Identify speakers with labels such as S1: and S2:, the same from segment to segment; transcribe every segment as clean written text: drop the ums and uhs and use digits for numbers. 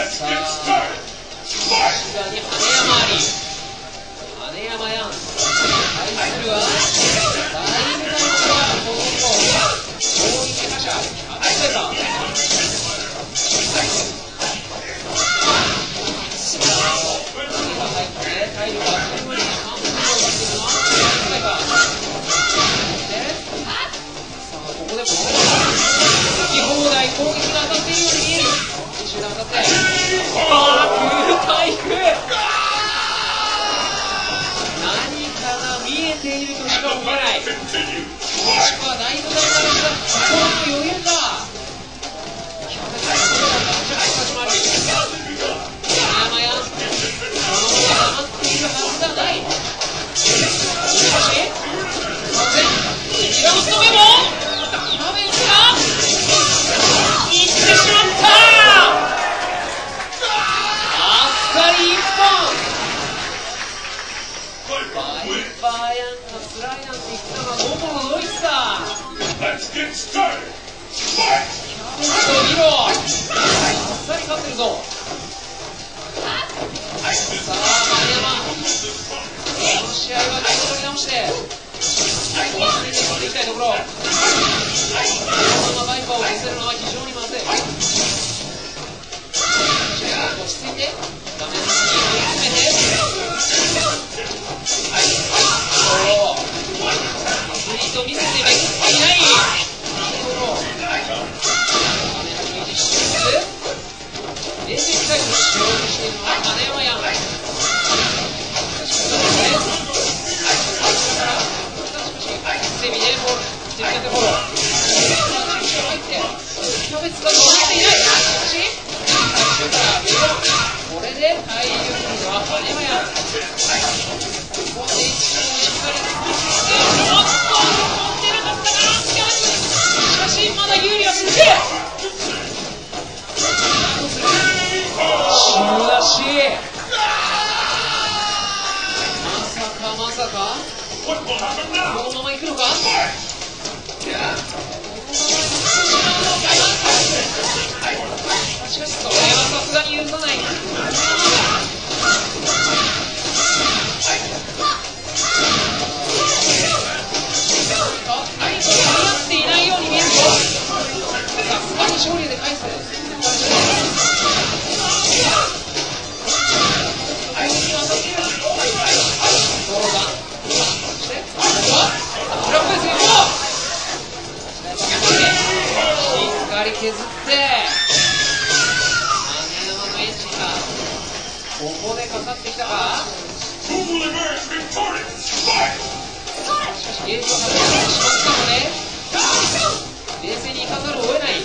S1: さあ、後ろに羽山あり、羽山やん。対するは、だいぶだいぶこの子、攻撃覇者、100歳か。入って体力が十分に半分を出しているのは100歳か。さあ、ここでも好き放題攻撃が当たっているように見える。集団当たって、ああ、空対空。何かが見えているとしか思えない。もしくはだいぶだいぶ心の余裕だ。キャベツがすごいなんだ。ちょっと立ち回る。山やその上が待っているはずがない。しかし完全2ラウンド目もキャベツがいってしまった。あっさり一本。バイバーヤンがスライなんて言ったのはもものドイツだ。キャベツを見ろ。あっさり勝ってるぞ。さあ、丸山、この試合は気を取り直して後半に進んでいきたいところ。このままバイパーを見せるのは非常にまずい。落ち着いて画面に追い詰めて、アスリート見せていないベーシックタイプを使用しているのは羽山やん。セミでボール手に当てフォロー。入ってキャベツが乗せていない。しかしこれで体力は羽山やん。ここで一度しっかり作っておっと残ってなかったかキャベツ。しかしまだ有利は続く。しかしまさかこのまま行くのか。しかしそれはさすがに許さない。相手に合っていないように見えるぞ。さすがに勝利で返す。削って羽山のエンジンがここでかかってきたか。しかしゲージを外してしまったので冷静にいかざるを得ない。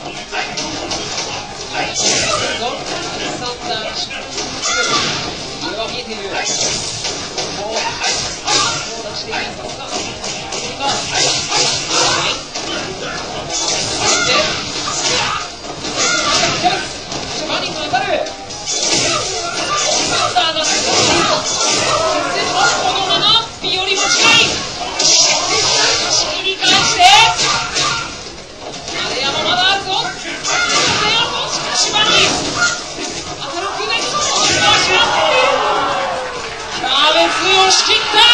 S1: アレクサンダーにしまった上は見えている。こう出しているさすがマニング当たる。サンダーが少しこのままビオリも近い。切り返して羽山まだあるぞ。しかしマニ当たるくねキャベツ押し切った。